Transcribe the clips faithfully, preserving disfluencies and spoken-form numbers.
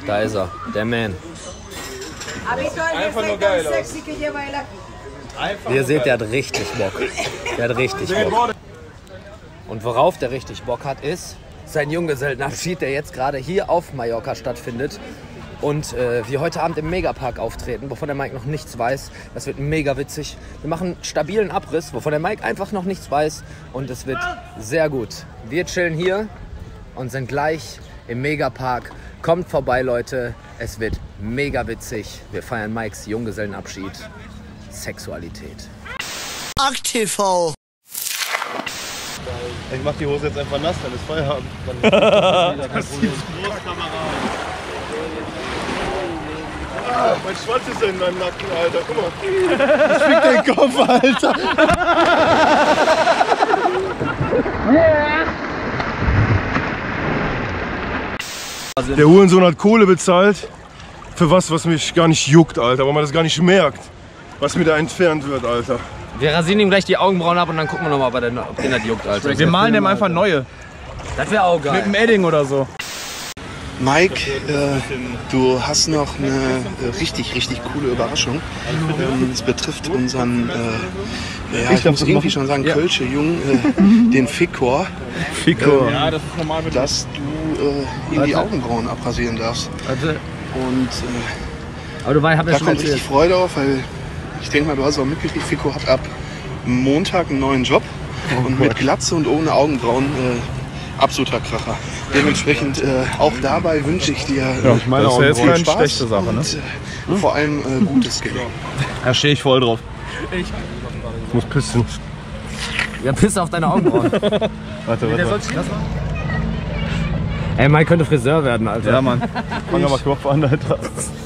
Da ist er, der Man. Einfach nur geil aus. Wie ihr seht, der hat richtig Bock. Der hat richtig Bock. Und worauf der richtig Bock hat, ist sein Junggesellenabschied, der jetzt gerade hier auf Mallorca stattfindet. Und äh, wir heute Abend im Megapark auftreten, wovon der Mike noch nichts weiß. Das wird mega witzig. Wir machen einen stabilen Abriss, wovon der Mike einfach noch nichts weiß. Und es wird sehr gut. Wir chillen hier und sind gleich im Megapark. Kommt vorbei, Leute. Es wird mega witzig. Wir feiern Mikes Junggesellenabschied. Sexualität. Aktiv. Ich mach die Hose jetzt einfach nass, dann ist Feierabend. Das ist Großkamera. Ah, mein Schwanz ist in deinem Nacken, Alter. Guck mal. Ich fick deinen Kopf, Alter. Der Hurensohn hat Kohle bezahlt für was, was mich gar nicht juckt, Alter. Weil man das gar nicht merkt, was mir da entfernt wird, Alter. Wir rasieren ihm gleich die Augenbrauen ab und dann gucken wir nochmal, ob den das juckt, Alter. Wir malen dem einfach neue. Das wäre auch geil. Mit dem Edding oder so. Mike, äh, du hast noch eine äh, richtig, richtig coole Überraschung. Ähm, es betrifft unseren, äh, ja, ich, ich muss irgendwie schon sagen, ja. Kölsche Jungen, äh, den Fikor. Fikor. Ähm, Ja, das ist normal. dass du äh, ihm die Augenbrauen abrasieren darfst. Warte. Und äh, Aber du weißt, hab ja da schon kommt erzählt. richtig Freude auf, weil ich denke mal, du hast auch mitgekriegt, Fikor hat ab Montag einen neuen Job. Oh und mit Glatze und ohne Augenbrauen äh, absoluter Kracher. Dementsprechend äh, auch dabei wünsche ich dir äh, Ja, ich meine, das ist ja jetzt keine Spaß schlechte Sache, ne? und äh, vor allem äh, gutes Geld. Da stehe ich voll drauf. Ich. Ich muss pissen. Ja, piss auf deine Augenbrauen. Warte, warte. warte. Ey, Mike könnte Friseur werden, Alter. Ja, Mann. Fang aber Kopf an, Alter.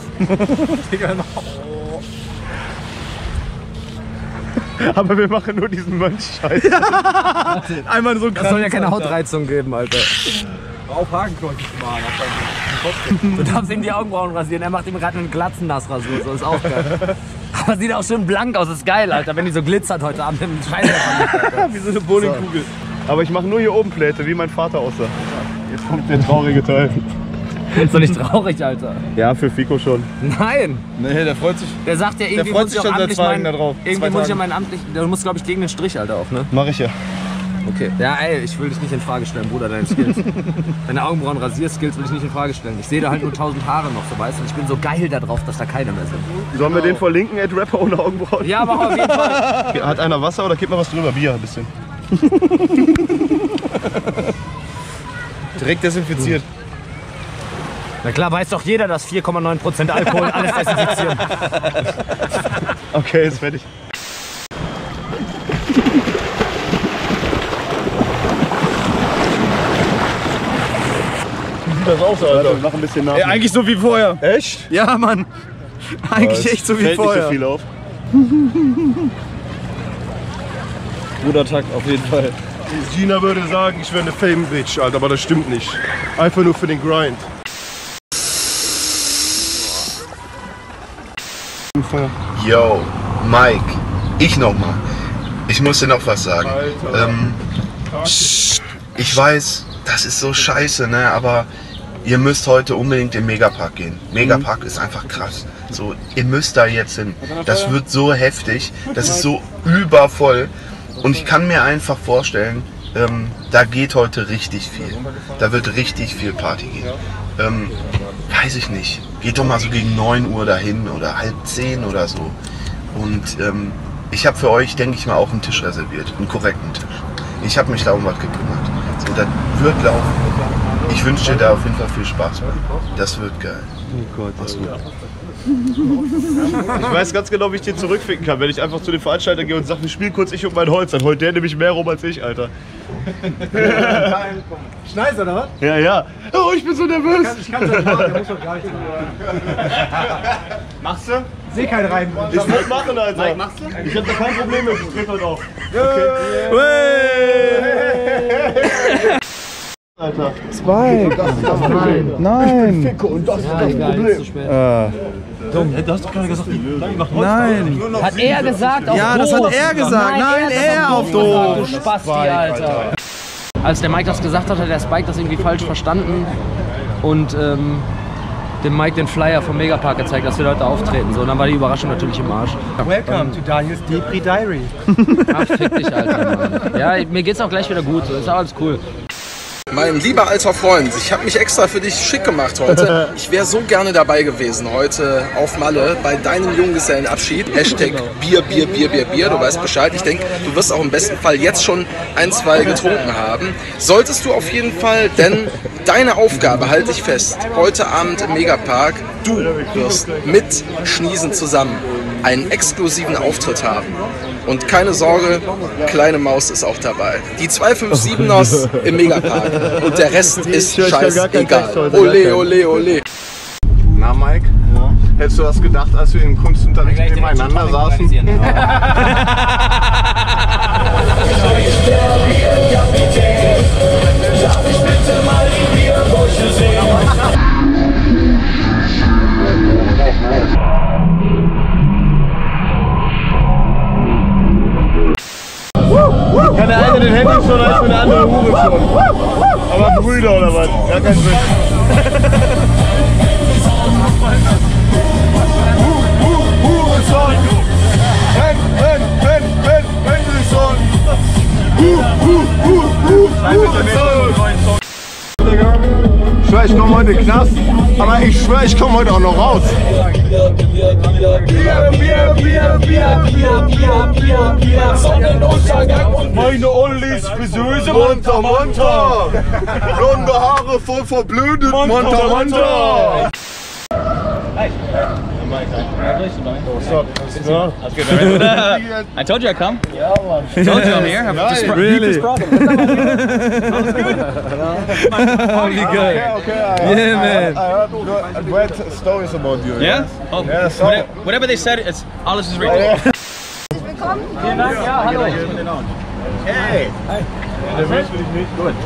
Aber wir machen nur diesen Mönch-Scheiß. Einmal so ein Das soll ja keine Hautreizung geben, Alter. Auf Hakenkreuz machen. Du darfst ihm die Augenbrauen rasieren, er macht ihm gerade einen Glatzennassrasur, so ist auch geil. Aber sieht auch schön blank aus, ist geil, Alter, wenn die so glitzert heute Abend im Scheinwerfer. Wie so eine Bowlingkugel. Aber ich mache nur hier oben Pläte, wie mein Vater aussah. Jetzt kommt der traurige Teil. Ist doch nicht traurig, Alter. Ja, für Fico schon. Nein! Nee, der freut sich. Der sagt ja irgendwie, freut muss sich ich auch schon seit amtlich zwei meinen, Tagen da drauf. irgendwie Zwei muss ich ja Tagen. meinen amtlich, du musst glaube ich gegen den Strich, Alter, auf, ne? Mach ich ja. Okay. Ja, ey, ich will dich nicht in Frage stellen, Bruder, deine Skills. Deine Augenbrauen Rasierskills will ich nicht in Frage stellen. Ich sehe da halt nur tausend Haare noch, so weißt du. Und ich bin so geil da drauf, dass da keine mehr sind. Sollen wir den verlinken, Ed Rapper ohne Augenbrauen? Ja, mach auf jeden Fall. Hat einer Wasser oder kippt mal was drüber? Bier ein bisschen. Direkt desinfiziert. Na klar, weiß doch jeder, dass vier Komma neun Prozent Alkohol alles desinfizieren. Okay, ist fertig. Wie sieht das aus, Alter? Wir machen ein bisschen nach. Ja, eigentlich so wie vorher. Echt? Ja, Mann. Eigentlich echt so wie Fällt vorher. nicht so viel auf. Guter Takt, auf jeden Fall. Gina würde sagen, ich wäre eine Fame-Bitch, Alter, aber das stimmt nicht. Einfach nur für den Grind. Yo, Mike, ich nochmal. Ich muss dir noch was sagen. Ähm, ich weiß, das ist so scheiße, ne? Aber ihr müsst heute unbedingt im Megapark gehen. Megapark ist einfach krass. So, ihr müsst da jetzt hin. Das wird so heftig. Das ist so übervoll. Und ich kann mir einfach vorstellen, ähm, da geht heute richtig viel. Da wird richtig viel Party gehen. Ähm, weiß ich nicht. Geht doch mal so gegen neun Uhr dahin oder halb zehn oder so. Und ähm, ich habe für euch, denke ich mal, auch einen Tisch reserviert. Einen korrekten Tisch. Ich habe mich da um was gekümmert. So, das wird laufen. Ich wünsche dir da auf jeden Fall viel Spaß bei. Das wird geil. Oh Gott, das wird. Ich weiß ganz genau, wie ich den zurückficken kann. Wenn ich einfach zu den Veranstaltern gehe und sage, wir spielen kurz ich und mein Holz, dann heult der nämlich mehr rum als ich, Alter. Schneidest oder was? Ja, ja. Oh, ich bin so nervös. Ich kann es nicht machen, der muss doch gleich. Machst du? Ich seh keinen rein. Ich will machen, Alter. Mike, machst du? Ich hab da kein Problem mit, ich trete heute auf. Okay. Alter. Spike! Nein! Nein! Und das ist das Problem. Äh. Dumm. Du hast doch gerade gesagt, Nein! hat er gesagt, auf Ja, doof. das hat er gesagt. Nein, er auf doof. Du Spasti, Alter. Als der Mike das gesagt hat, hat der Spike das irgendwie falsch verstanden. Und ähm, dem Mike den Flyer vom Megapark gezeigt, dass wir da heute auftreten. So, und dann war die Überraschung natürlich im Arsch. Welcome to Daniel's Depri Diary. Ach, fick dich, Alter, Mann. Ja, mir geht's auch gleich wieder gut. So, ist alles cool. Mein lieber alter Freund, ich habe mich extra für dich schick gemacht heute. Ich wäre so gerne dabei gewesen heute auf Malle bei deinem Junggesellenabschied. Hashtag Bier, Bier, Bier, Bier, Bier. Du weißt Bescheid. Ich denke, du wirst auch im besten Fall jetzt schon ein, zwei getrunken haben. Solltest du auf jeden Fall, denn deine Aufgabe, halte ich fest, heute Abend im Megapark, du wirst mit Schniesen zusammen einen exklusiven Auftritt haben. Und keine Sorge, kleine Maus ist auch dabei. Die zwei fünf siebners im Megapark. Und der Rest ist scheißegal. Ole, ole, ole. Na Mike, ja. Hättest du das gedacht, als wir im Kunstunterricht nebeneinander saßen? Kann der eine den Handy schon als für eine andere Hure schon? Aber Brüder oder was? Ja, kein Sinn. Hurensohn! Renn, renn, renn, renn, renn, Hurensohn! Hurensohn! Ich schwör, ich komm heute in den Knast, aber ich schwör, ich komm heute auch noch raus. Bier, Bier, Bier, Bier, Bier, Bier, Bier, Bier, Sonnenuntergang und meine Ollis Friseuse munter, munter. Blonde Haare voll verblödet, munter, munter. Hi. What's up? Yeah. That's good, man. Uh, I told you I'd come. Yeah, man. I told you I'm here. I've nice. just Really? That was good. Okay, okay. okay. I Yeah, heard, man. I heard, I heard great stories about you. Yeah? Oh, yeah, so. whatever, whatever they said, it's alles ist richtig. Yeah. Willkommen. Vielen Dank. Ja, hallo. Hey. Hi. Der Mensch will ich nicht. Gut.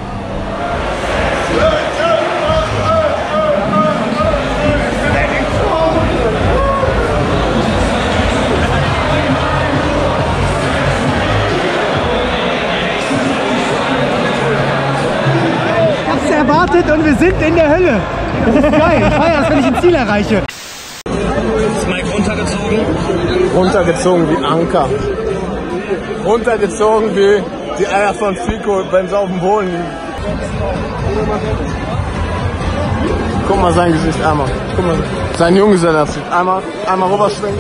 Erwartet und wir sind in der Hölle. Das ist geil. Ich feiere das, wenn ich ein Ziel erreiche. Ist Mike runtergezogen? Runtergezogen wie Anker. Runtergezogen wie die Eier von Fico, wenn sie auf dem Boden liegen. Guck mal sein Gesicht einmal. Guck mal. Sein Junggesellenabschied. Einmal, einmal rüberschwingen.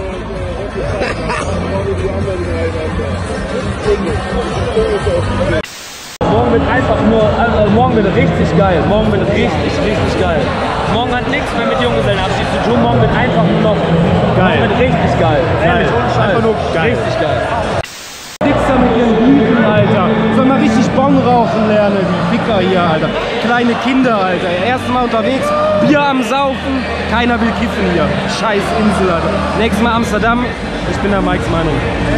Morgen wird einfach nur, also morgen wird richtig geil. Morgen wird richtig, richtig geil. Morgen hat nichts mehr mit Junggesellenabschied zu tun. Morgen wird einfach nur noch geil. Morgen wird richtig geil. Geil. Einfach nur geil. Richtig geil. Wichser mit ihren Blüten, Alter. Soll mal richtig Bon rauchen lernen, die Ficker hier, Alter. Kleine Kinder, Alter. Erstmal unterwegs, Bier am Saufen. Keiner will kiffen hier. Scheiß Insel, Alter. Nächstes Mal Amsterdam. Ich bin der Mikes Meinung.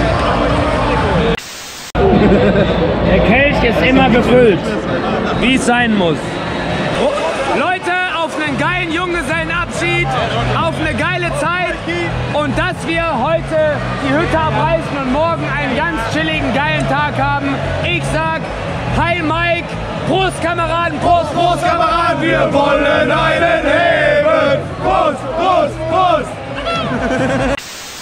Der Kelch ist immer gefüllt, wie es sein muss. Leute, auf einen geilen Junggesellenabschied, auf eine geile Zeit und dass wir heute die Hütte abreißen und morgen einen ganz chilligen, geilen Tag haben. Ich sag, Heil Mike, Prost Kameraden, Prost, Prost Kameraden, wir wollen einen heben. Prost, Prost, Prost.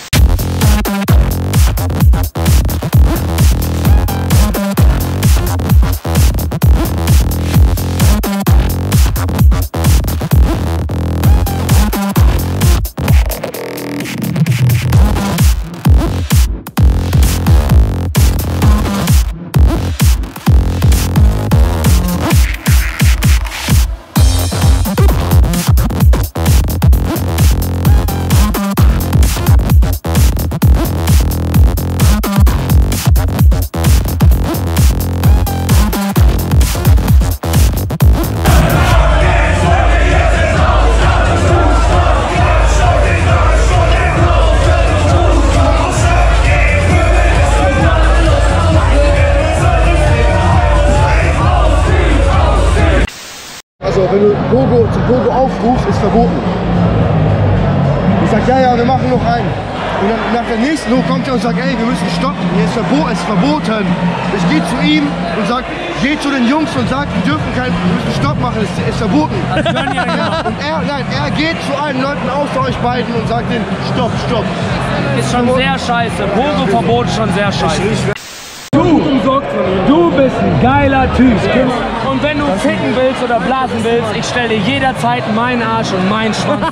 Also, wenn du Pogo zum Pogo aufrufst, ist verboten. Ich sag, ja, ja, wir machen noch einen. Und dann nach der nächsten Logo kommt er und sagt, ey, wir müssen stoppen. Hier ist verboten, es ist verboten. Ich gehe zu ihm und sag, geht zu den Jungs und sagt, wir dürfen keinen Stopp machen, es ist, ist verboten. Das hören ja, ja. Und er, nein, er geht zu allen Leuten außer euch beiden und sagt denen, stopp, stopp. Ist schon sehr scheiße. Pogo-Verbot ist schon sehr scheiße. Du, du bist ein geiler Typ. Und wenn du ficken willst oder blasen willst, ich stelle dir jederzeit meinen Arsch und meinen Schwanz.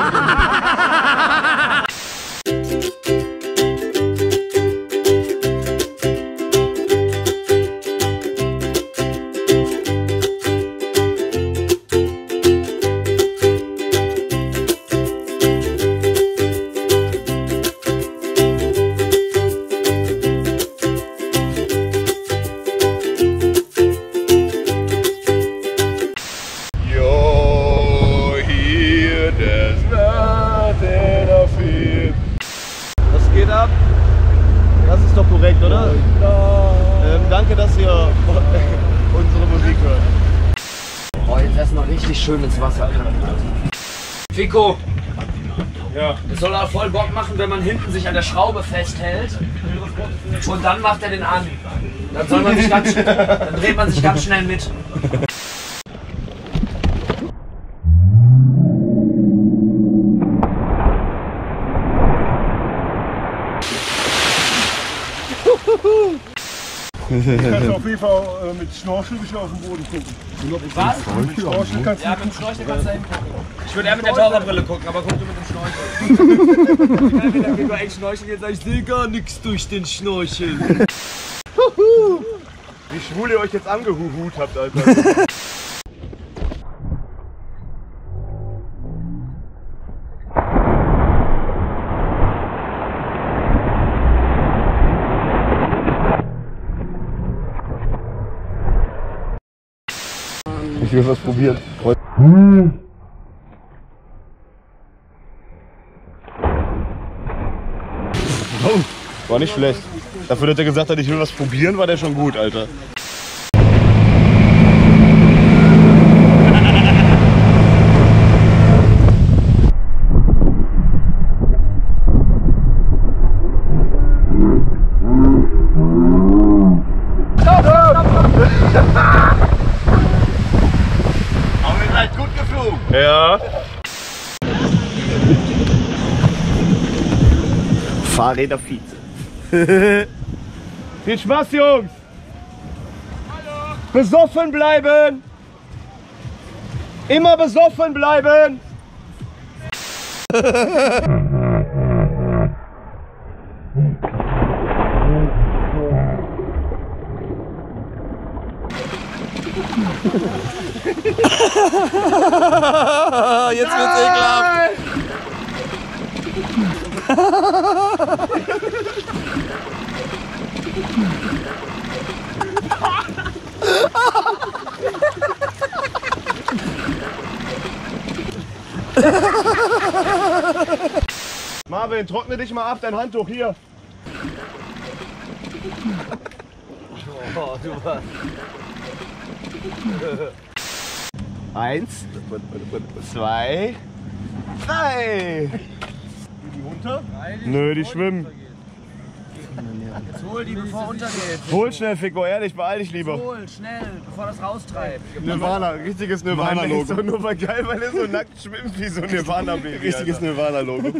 Das ist doch korrekt, oder? Ähm, danke, dass ihr unsere Musik hört. Oh, jetzt erstmal richtig schön ins Wasser. Fico! Ja. Es soll auch voll Bock machen, wenn man hinten sich an der Schraube festhält und dann macht er den an. Dann, soll man sich ganz, dann dreht man sich ganz schnell mit. Du kannst auf jeden Fall äh, mit Schnorchel bisschen auf den Boden gucken. Was? Mit Schnorchel kannst du ja, mit dem Schnorchel kannst du da hingucken. Ich würde eher mit der Taucherbrille gucken, aber guck du mit dem Schnorchel. Ich kann wieder echt Schnorchel, jetzt sag ich, sehe gar nichts durch den Schnorchel. Wie schwul ihr euch jetzt angehuhut habt, Alter. Ich will was probiert. War nicht schlecht. Dafür, dass er gesagt hat, ich will was probieren, war der schon gut, Alter. Ja. Fahrräder Vize. Viel Spaß, Jungs. Hallo. Besoffen bleiben. Immer besoffen bleiben. Jetzt wird's ekelhaft. Marvin, trockne dich mal ab, dein Handtuch hier. Oh, du was. Eins, zwei, drei. Die runter? Nö, die schwimmen. Jetzt hol die, bevor untergeht. Hol schnell, Fico, ehrlich, beeil dich lieber. Hol, schnell, bevor das raustreibt. Nirvana, richtiges Nirvana-Logo. Ist doch nur mal geil, weil er so nackt schwimmt wie so ein Nirvana-Baby. Richtiges Nirvana-Logo.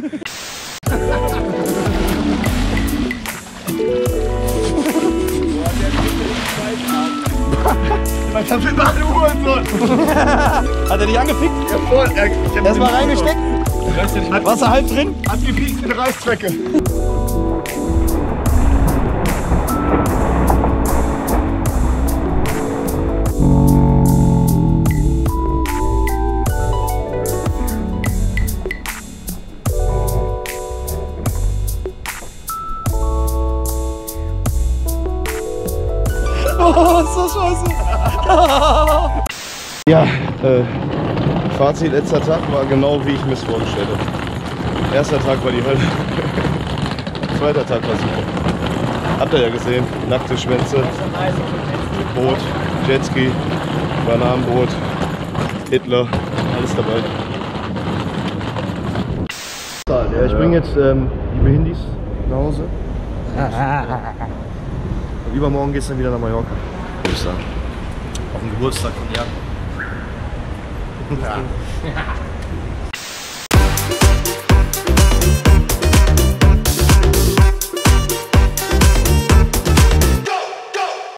Ich hab den alle Uhren. Hat er dich angefickt? Ja, voll. Er ist mal reingesteckt. Hat Wasser halb drin? Hat gepiekt in Reißzwecke. Oh, ist das scheiße. Ja, äh, Fazit letzter Tag war genau wie ich mir es vorgestellt habe. Erster Tag war die Hölle. Zweiter Tag war super. Habt ihr ja gesehen, nackte Schwänze, Boot, Jetski, Bananenbrot, Hitler, alles dabei. Ja, ich bringe jetzt ähm, liebe Hindis nach Hause. Und übermorgen geht es dann wieder nach Mallorca, würde ich sagen. dem Geburtstag von Jan. Ja.